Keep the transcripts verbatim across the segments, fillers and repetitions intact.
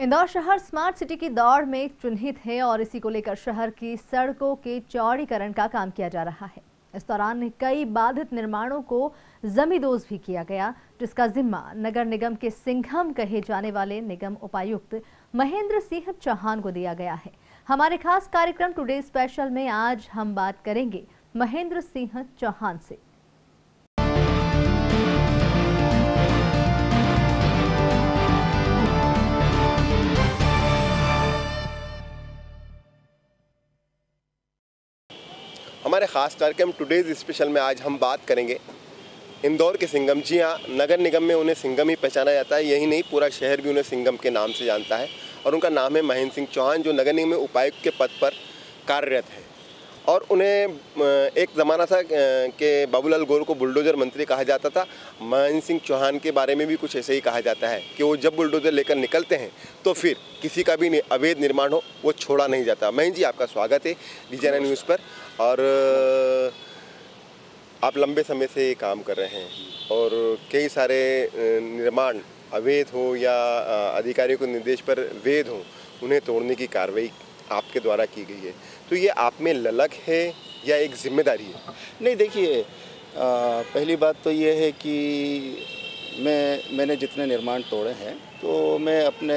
इंदौर शहर smart city की दौड़ में चिन्हित है और इसी को लेकर शहर की सड़कों के चौड़ीकरण का काम किया जा रहा है। इस दौरान कई बाधित निर्माणों को जमींदोज भी किया गया, जिसका जिम्मा नगर निगम के सिंघम कहे जाने वाले निगम उपायुक्त महेंद्र सिंह चौहान को दिया गया है। हमारे खास कार्यक्रम टुडे स्पेशल में आज हम बात करेंगे महेंद्र सिंह चौहान से। हमारे ख़ास कार्यक्रम टुडेज़ स्पेशल में आज हम बात करेंगे इंदौर के सिंघम। जी हाँ, नगर निगम में उन्हें सिंघम ही पहचाना जाता है, यही नहीं पूरा शहर भी उन्हें सिंघम के नाम से जानता है। और उनका नाम है महेंद्र सिंह चौहान, जो नगर निगम में उपायुक्त के पद पर कार्यरत है। और उन्हें एक ज़माना था कि बाबूलाल गौर को बुलडोज़र मंत्री कहा जाता था। महेंद्र सिंह चौहान के बारे में भी कुछ ऐसे ही कहा जाता है कि वो जब बुलडोज़र लेकर निकलते हैं तो फिर किसी का भी अवैध निर्माण हो वो छोड़ा नहीं जाता। महेंद्र जी, आपका स्वागत है डिजाना न्यूज़ पर। और आप लंबे समय से ये काम कर रहे हैं और कई सारे निर्माण अवैध हो या अधिकारियों के निर्देश पर वैध हो, उन्हें तोड़ने की कार्रवाई आपके द्वारा की गई है। तो ये आप में ललक है या एक जिम्मेदारी है? नहीं, देखिए, पहली बात तो ये है कि मैं मैंने जितने निर्माण तोड़े हैं तो मैं अपने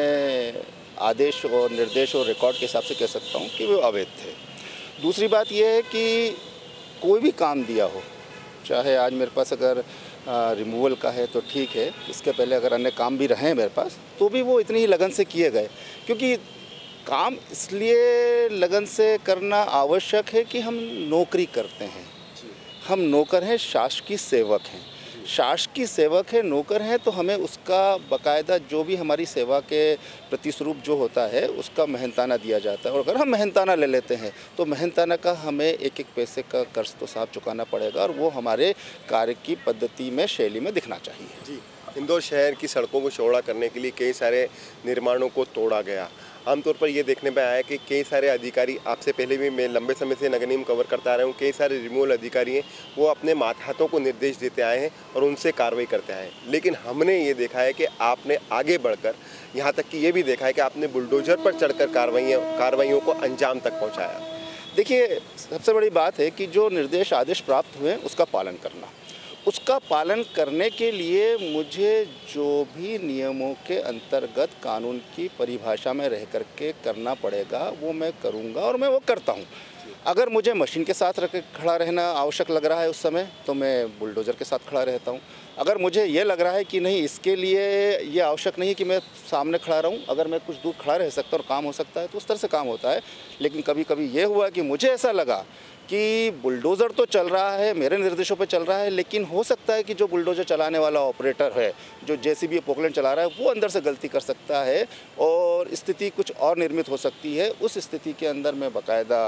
आदेश और निर्देश और रिकॉर्ड के हिसाब से कह सकता हूँ कि वो अवैध थे। दूसरी बात यह है कि कोई भी काम दिया हो, चाहे आज मेरे पास अगर रिमूवल का है तो ठीक है, इसके पहले अगर अन्य काम भी रहे हैं मेरे पास, तो भी वो इतनी ही लगन से किए गए। क्योंकि काम इसलिए लगन से करना आवश्यक है कि हम नौकरी करते हैं, हम नौकर हैं, शासकीय सेवक हैं। शासकीय सेवक है, नौकर हैं, तो हमें उसका बाकायदा जो भी हमारी सेवा के प्रतिस्वरूप जो होता है उसका मेहनताना दिया जाता है। और अगर हम मेहनताना ले लेते हैं तो मेहनताना का हमें एक एक पैसे का कर्ज तो साफ चुकाना पड़ेगा और वो हमारे कार्य की पद्धति में, शैली में दिखना चाहिए। जी, इंदौर शहर की सड़कों को चौड़ा करने के लिए कई सारे निर्माणों को तोड़ा गया। आमतौर पर ये देखने में आया कि कई सारे अधिकारी, आपसे पहले भी मैं लंबे समय से नगर निगम कवर करता आ रहा हूँ, कई सारे रिमूवल अधिकारी हैं, वो अपने मातहतों को निर्देश देते आए हैं और उनसे कार्रवाई करते आए हैं। लेकिन हमने ये देखा है कि आपने आगे बढ़कर यहाँ तक कि ये भी देखा है कि आपने बुलडोजर पर चढ़कर कार्रवाइयाँ कार्रवाइयों को अंजाम तक पहुँचाया। देखिए, सबसे बड़ी बात है कि जो निर्देश आदेश प्राप्त हुए उसका पालन करना। उसका पालन करने के लिए मुझे जो भी नियमों के अंतर्गत कानून की परिभाषा में रह कर के करना पड़ेगा वो मैं करूँगा और मैं वो करता हूँ। अगर मुझे मशीन के साथ रख खड़ा रहना आवश्यक लग रहा है उस समय, तो मैं बुलडोज़र के साथ खड़ा रहता हूँ। अगर मुझे ये लग रहा है कि नहीं, इसके लिए ये आवश्यक नहीं है कि मैं सामने खड़ा रहूँ, अगर मैं कुछ दूर खड़ा रह सकता और काम हो सकता है तो उस तरह से काम होता है। लेकिन कभी कभी ये हुआ कि मुझे ऐसा लगा कि बुलडोज़र तो चल रहा है, मेरे निर्देशों पे चल रहा है, लेकिन हो सकता है कि जो बुलडोज़र चलाने वाला ऑपरेटर है, जो जेसीबी पोकलैंड चला रहा है, वो अंदर से गलती कर सकता है और स्थिति कुछ और निर्मित हो सकती है। उस स्थिति के अंदर मैं बाकायदा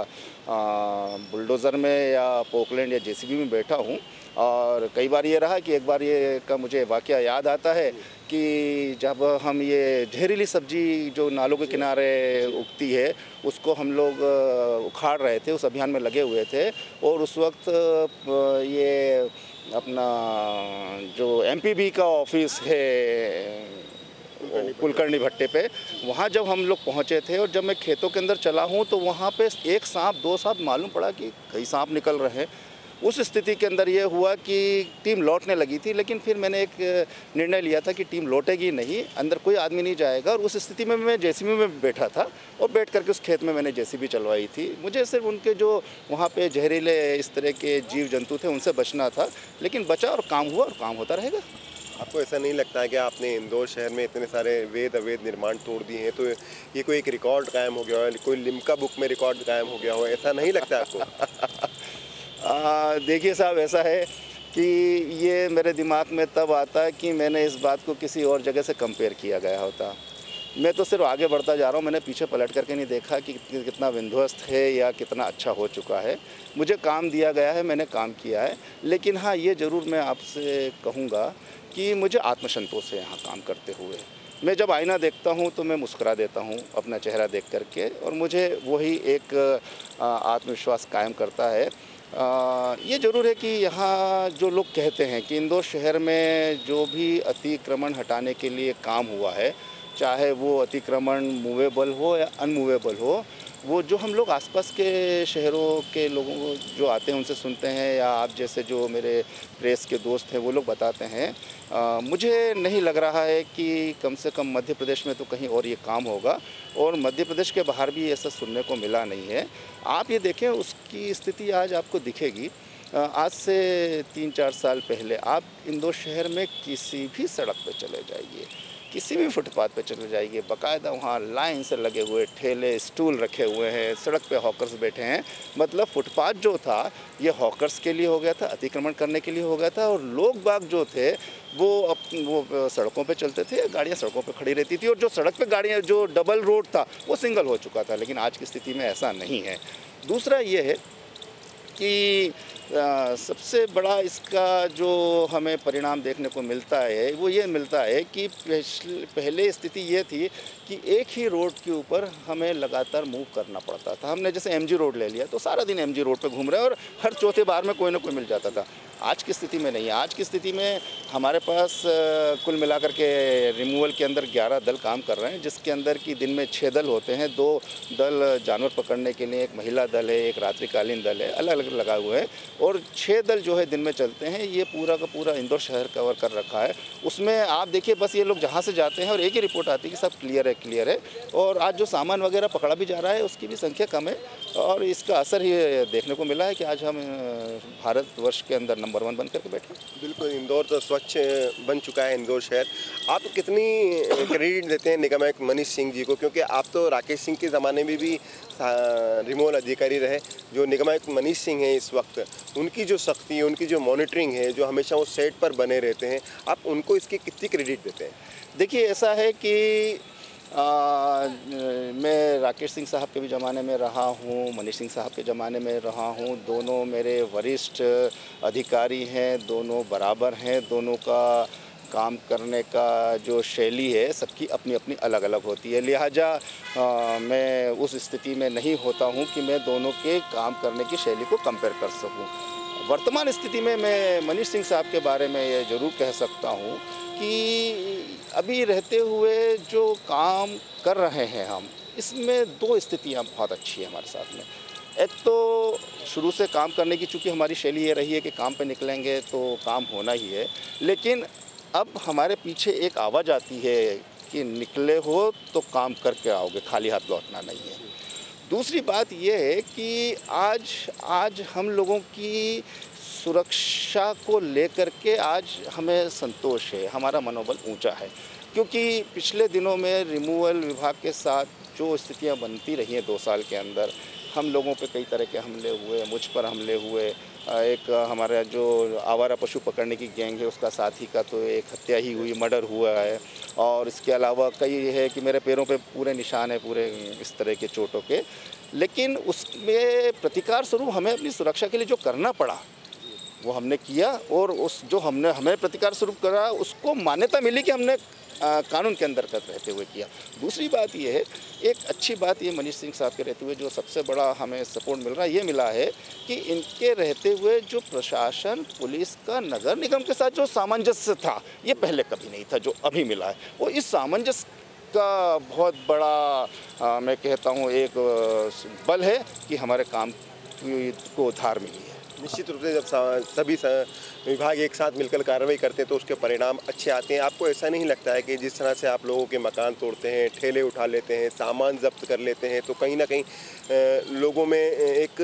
बुलडोज़र में या पोकलैंड या जेसीबी में बैठा हूँ। और कई बार ये रहा कि एक बार ये का मुझे वाकया याद आता है कि जब हम ये जहरीली सब्जी जो नालों के किनारे उगती है उसको हम लोग उखाड़ रहे थे, उस अभियान में लगे हुए थे। और उस वक्त ये अपना जो एमपीबी का ऑफिस है कुलकर्णी भट्टे पे, वहाँ जब हम लोग पहुँचे थे और जब मैं खेतों के अंदर चला हूँ तो वहाँ पे एक सांप, दो सांप, मालूम पड़ा कि कई सांप निकल रहे हैं। उस स्थिति के अंदर ये हुआ कि टीम लौटने लगी थी, लेकिन फिर मैंने एक निर्णय लिया था कि टीम लौटेगी नहीं, अंदर कोई आदमी नहीं जाएगा। और उस स्थिति में मैं जेसीबी में बैठा था और बैठ करके उस खेत में मैंने जेसीबी चलवाई थी। मुझे सिर्फ उनके जो वहाँ पे जहरीले इस तरह के जीव जंतु थे उनसे बचना था, लेकिन बचा और काम हुआ और काम होता रहेगा। आपको ऐसा नहीं लगता है कि आपने इंदौर शहर में इतने सारे वैध अवैध निर्माण तोड़ दिए हैं तो ये कोई एक रिकॉर्ड कायम हो गया हो, कोई लिम्का बुक में रिकॉर्ड कायम हो गया हो, ऐसा नहीं लगता आपको? देखिए साहब, ऐसा है कि ये मेरे दिमाग में तब आता है कि मैंने इस बात को किसी और जगह से कंपेयर किया गया होता। मैं तो सिर्फ आगे बढ़ता जा रहा हूँ, मैंने पीछे पलट करके नहीं देखा कि कितना विध्वस्त है या कितना अच्छा हो चुका है। मुझे काम दिया गया है, मैंने काम किया है। लेकिन हाँ, ये ज़रूर मैं आपसे कहूँगा कि मुझे आत्मसंतोष है यहाँ काम करते हुए। मैं जब आईना देखता हूँ तो मैं मुस्कुरा देता हूँ अपना चेहरा देख करके, और मुझे वही एक आत्मविश्वास कायम करता है। आ, ये ज़रूर है कि यहाँ जो लोग कहते हैं कि इंदौर शहर में जो भी अतिक्रमण हटाने के लिए काम हुआ है, चाहे वो अतिक्रमण मूवेबल हो या अनमूवेबल हो, वो जो हम लोग आसपास के शहरों के लोगों को जो आते हैं उनसे सुनते हैं, या आप जैसे जो मेरे प्रेस के दोस्त हैं वो लोग बताते हैं, आ, मुझे नहीं लग रहा है कि कम से कम मध्य प्रदेश में तो कहीं और ये काम होगा, और मध्य प्रदेश के बाहर भी ऐसा सुनने को मिला नहीं है। आप ये देखें, उसकी स्थिति आज आपको दिखेगी। आज से तीन चार साल पहले आप इंदौर शहर में किसी भी सड़क पर चले जाइए, किसी भी फुटपाथ पे चले जाइए, बाकायदा वहाँ लाइन से लगे हुए ठेले, स्टूल रखे हुए हैं, सड़क पे हॉकर्स बैठे हैं। मतलब फुटपाथ जो था ये हॉकर्स के लिए हो गया था, अतिक्रमण करने के लिए हो गया था, और लोग बाग जो थे वो अप, वो सड़कों पे चलते थे, गाड़ियाँ सड़कों पे खड़ी रहती थी, और जो सड़क पे गाड़ियाँ, जो डबल रोड था वो सिंगल हो चुका था। लेकिन आज की स्थिति में ऐसा नहीं है। दूसरा ये है कि आ, सबसे बड़ा इसका जो हमें परिणाम देखने को मिलता है वो ये मिलता है कि पहले स्थिति ये थी कि एक ही रोड के ऊपर हमें लगातार मूव करना पड़ता था। हमने जैसे एमजी रोड ले लिया तो सारा दिन एमजी रोड पे घूम रहे हैं और हर चौथे बार में कोई ना कोई मिल जाता था। आज की स्थिति में नहीं है। आज की स्थिति में हमारे पास कुल मिलाकर के रिमूवल के अंदर ग्यारह दल काम कर रहे हैं, जिसके अंदर की दिन में छः दल होते हैं। दो दल जानवर पकड़ने के लिए, एक महिला दल है, एक रात्रिकालीन दल है, अलग अलग लगाए हुए हैं, और छः दल जो है दिन में चलते हैं। ये पूरा का पूरा इंदौर शहर कवर कर रखा है। उसमें आप देखिए, बस ये लोग जहाँ से जाते हैं और एक ही रिपोर्ट आती है कि सब क्लियर है क्लियर है। और आज जो सामान वगैरह पकड़ा भी जा रहा है उसकी भी संख्या कम है, और इसका असर ही देखने को मिला है कि आज हम भारतवर्ष के अंदर नंबर वन बन करके बैठे। बिल्कुल, इंदौर तो स्वच्छ बन चुका है इंदौर शहर। आप कितनी क्रेडिट देते हैं निगम आयुक्त मनीष सिंह जी को, क्योंकि आप तो राकेश सिंह के ज़माने में भी रिमोल अधिकारी रहे। जो निगम आयुक्त मनीष सिंह हैं इस वक्त, उनकी जो सख्ती है, उनकी जो मॉनिटरिंग है, जो हमेशा वो सेट पर बने रहते हैं, आप उनको इसकी कितनी क्रेडिट देते हैं? देखिए, ऐसा है कि आ, मैं राकेश सिंह साहब के भी ज़माने में रहा हूँ, मनीष सिंह साहब के ज़माने में रहा हूँ। दोनों मेरे वरिष्ठ अधिकारी हैं, दोनों बराबर हैं। दोनों का काम करने का जो शैली है सबकी अपनी अपनी अलग अलग होती है। लिहाजा आ, मैं उस स्थिति में नहीं होता हूँ कि मैं दोनों के काम करने की शैली को कंपेयर कर सकूँ। वर्तमान स्थिति में मैं मनीष सिंह साहब के बारे में ये ज़रूर कह सकता हूँ कि अभी रहते हुए जो काम कर रहे हैं हम, इसमें दो स्थितियाँ बहुत अच्छी हैं हमारे साथ में। एक तो शुरू से काम करने की, चूँकि हमारी शैली ये रही है कि काम पे निकलेंगे तो काम होना ही है, लेकिन अब हमारे पीछे एक आवाज़ आती है कि निकले हो तो काम करके आओगे, खाली हाथ लौटना नहीं है। दूसरी बात ये है कि आज आज हम लोगों की सुरक्षा को लेकर के आज हमें संतोष है, हमारा मनोबल ऊंचा है, क्योंकि पिछले दिनों में रिमूवल विभाग के साथ जो स्थितियां बनती रही हैं दो साल के अंदर, हम लोगों पे कई तरह के हमले हुए, मुझ पर हमले हुए। एक हमारा जो आवारा पशु पकड़ने की गैंग है उसका साथी का तो एक हत्या ही हुई, मर्डर हुआ है, और इसके अलावा कई है कि मेरे पैरों पे पूरे निशान है, पूरे इस तरह के चोटों के। लेकिन उसमें प्रतिकार स्वरूप हमें अपनी सुरक्षा के लिए जो करना पड़ा वो हमने किया, और उस जो हमने हमें प्रतिकार स्वरूप करा उसको मान्यता मिली कि हमने आ, कानून के अंदर कर रहते हुए किया। दूसरी बात ये है, एक अच्छी बात ये मनीष सिंह साहब के रहते हुए जो सबसे बड़ा हमें सपोर्ट मिल रहा है, ये मिला है कि इनके रहते हुए जो प्रशासन, पुलिस का नगर निगम के साथ जो सामंजस्य था, ये पहले कभी नहीं था, जो अभी मिला है। वो इस सामंजस्य का बहुत बड़ा आ, मैं कहता हूँ एक बल है कि हमारे काम को धार मिली है। निश्चित रूप से जब सभी विभाग एक साथ मिलकर कार्रवाई करते हैं तो उसके परिणाम अच्छे आते हैं। आपको ऐसा नहीं लगता है कि जिस तरह से आप लोगों के मकान तोड़ते हैं, ठेले उठा लेते हैं, सामान जब्त कर लेते हैं, तो कहीं ना कहीं लोगों में एक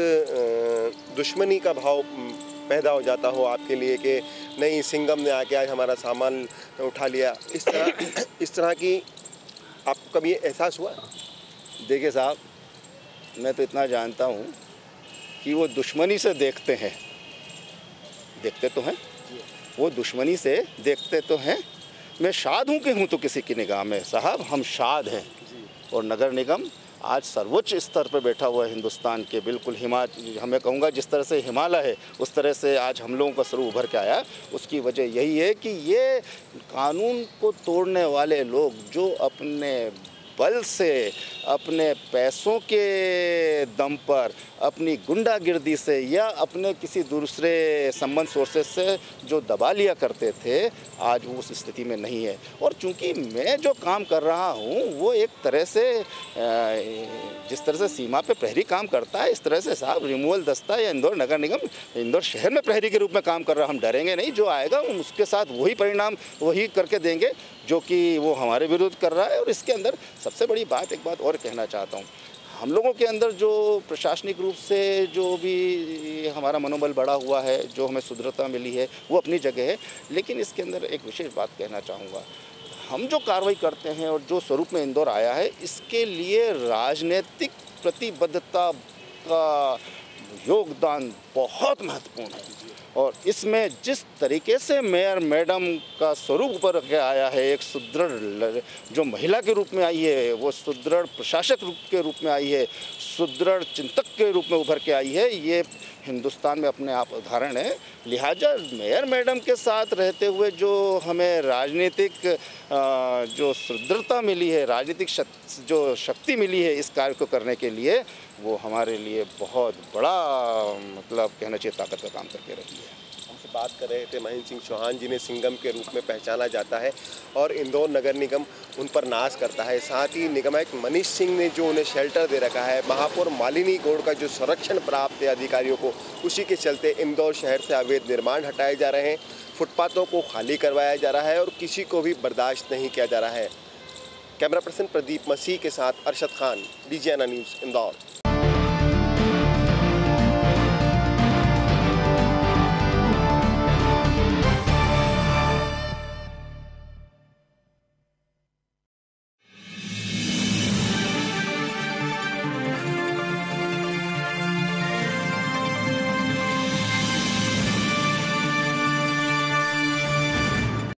दुश्मनी का भाव पैदा हो जाता हो आपके लिए कि नहीं, सिंगम ने आके आज हमारा सामान उठा लिया, इस तरह इस तरह की आपको कभी एहसास हुआ? देखिए साहब, मैं तो इतना जानता हूँ कि वो दुश्मनी से देखते हैं, देखते तो हैं, वो दुश्मनी से देखते तो हैं। मैं शाद हूँ कि हूँ तो किसी की निगाह में साहब, हम शाद हैं। और नगर निगम आज सर्वोच्च स्तर पर बैठा हुआ है हिंदुस्तान के, बिल्कुल हिमा हमें कहूँगा जिस तरह से हिमालय है उस तरह से आज हम लोगों का स्वरूप उभर के आया। उसकी वजह यही है कि ये कानून को तोड़ने वाले लोग जो अपने बल से, अपने पैसों के दम पर, अपनी गुंडागिर्दी से या अपने किसी दूसरे संबंध सोर्सेस से जो दबा लिया करते थे, आज वो उस स्थिति में नहीं है। और चूंकि मैं जो काम कर रहा हूँ वो एक तरह से जिस तरह से सीमा पे प्रहरी काम करता है, इस तरह से साहब रिमूवल दस्ता या इंदौर नगर निगम इंदौर शहर में प्रहरी के रूप में काम कर रहा है। हम डरेंगे नहीं, जो आएगा हम उसके साथ वही परिणाम वही करके देंगे जो कि वो हमारे विरुद्ध कर रहा है। और इसके अंदर सबसे बड़ी बात, एक बात और कहना चाहता हूँ, हम लोगों के अंदर जो प्रशासनिक रूप से जो भी हमारा मनोबल बढ़ा हुआ है, जो हमें सुदृढ़ता मिली है, वो अपनी जगह है। लेकिन इसके अंदर एक विशेष बात कहना चाहूँगा, हम जो कार्रवाई करते हैं और जो स्वरूप में इंदौर आया है, इसके लिए राजनीतिक प्रतिबद्धता का योगदान बहुत महत्वपूर्ण है। और इसमें जिस तरीके से मेयर मैडम का स्वरूप उभर के आया है, एक सुदृढ़ जो महिला के रूप में आई है, वो सुदृढ़ प्रशासक रूप के रूप में आई है, सुदृढ़ चिंतक के रूप में उभर के आई है, ये हिंदुस्तान में अपने आप उदाहरण है। लिहाजा मेयर मैडम के साथ रहते हुए जो हमें राजनीतिक जो सुदृढ़ता मिली है, राजनीतिक जो शक्ति मिली है इस कार्य को करने के लिए, वो हमारे लिए बहुत बड़ा मतलब कहना चाहिए ताकत का काम करके रही है। हमसे बात कर रहे थे महेंद्र सिंह चौहान, जिन्हें सिंघम के रूप में पहचाना जाता है और इंदौर नगर निगम उन पर नाज करता है। साथ ही निगमायुक्त मनीष सिंह ने जो उन्हें शेल्टर दे रखा है, महापौर मालिनी गौड़ का जो संरक्षण प्राप्त है अधिकारियों को, उसी के चलते इंदौर शहर से अवैध निर्माण हटाए जा रहे हैं, फुटपाथों को खाली करवाया जा रहा है और किसी को भी बर्दाश्त नहीं किया जा रहा है। कैमरा पर्सन प्रदीप मसीह के साथ अरशद खान, डिजियाना न्यूज़, इंदौर।